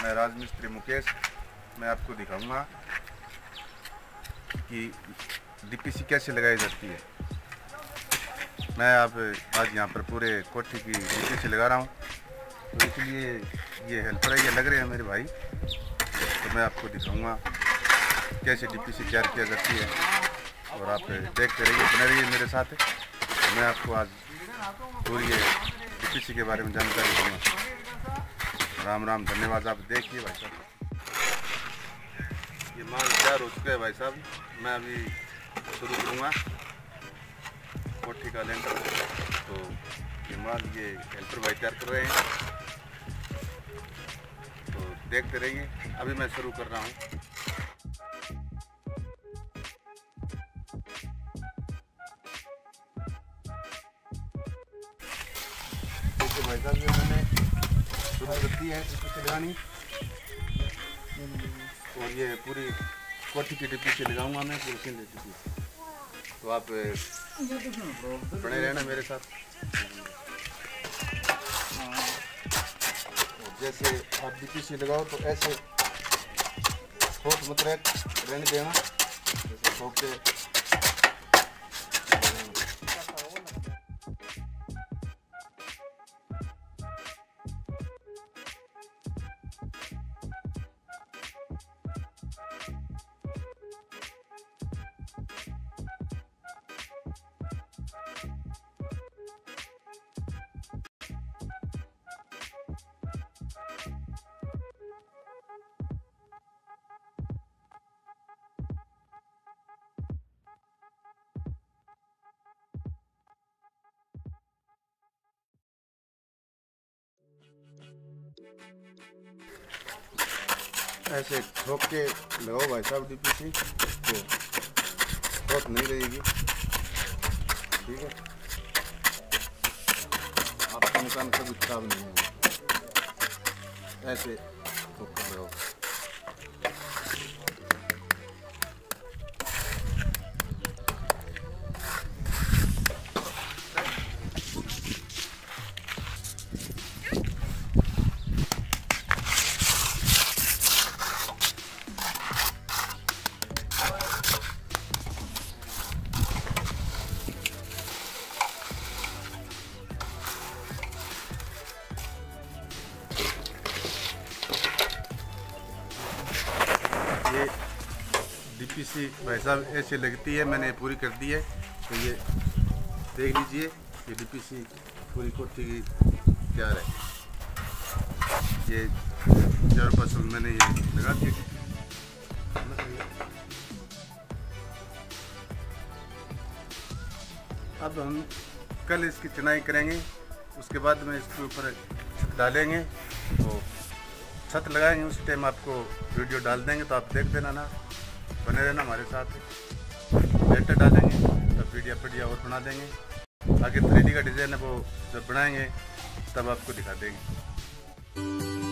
मैं राजमिस्त्री मुकेश। मैं आपको दिखाऊंगा कि डीपीसी कैसे लगाई जाती है। मैं आज यहाँ पर पूरे कोठी की डीपीसी लगा रहा हूँ, तो इसलिए ये हेल्पर है, ये लग रहे हैं मेरे भाई। तो मैं आपको दिखाऊंगा कैसे डीपीसी तैयार किया जाती है, और आप देखते रहिए, बने रहिए मेरे साथ। मैं आपको आज पूरी डीपीसी के बारे में जानकारी दूँगा। राम राम, धन्यवाद। आप देखिए भाई साहब, ये माल तैयार हो चुका है भाई साहब। मैं अभी शुरू करूँगा कोठी का लेंटर। तो ये माल ये हेल्पर भाई तैयार कर रहे हैं, तो देखते रहिए। अभी मैं शुरू कर रहा हूँ। देखिए भाई साहब, ये मैंने शुरू कर दी है डीपीसी लगानी, और ये पूरी कोठी की डीपीसी लगाऊंगा मैं, पूरी सिंध डीपीसी। तो आप बने रहना मेरे साथ। जैसे आप डीपीसी लगाओ तो ऐसे ठोक मत रहने देना, जैसे ठोक के ऐसे ठोक के लगाओ भाई साहब डीपीसी, तो ठोक नहीं रहेगी। ठीक है, आपका मकान कभी खराब नहीं होगा। ऐसे ठोक के लगाओ। ये डीपीसी भाई साहब ऐसे लगती है, मैंने पूरी कर दी है। तो ये देख लीजिए, ये डीपीसी पूरी कोठी की तैयार है। ये चार फसल मैंने ये लगा दी। अब हम कल इसकी चुनाई करेंगे, उसके बाद में इसके ऊपर छत डालेंगे। तो छत लगाएंगे, उस टाइम आपको वीडियो डाल देंगे, तो आप देख देना ना, बने रहना हमारे साथ। लेटर डालेंगे तब वीडियो और बना देंगे। आगे 3D का डिज़ाइन है, वो जब बनाएंगे तब आपको दिखा देंगे।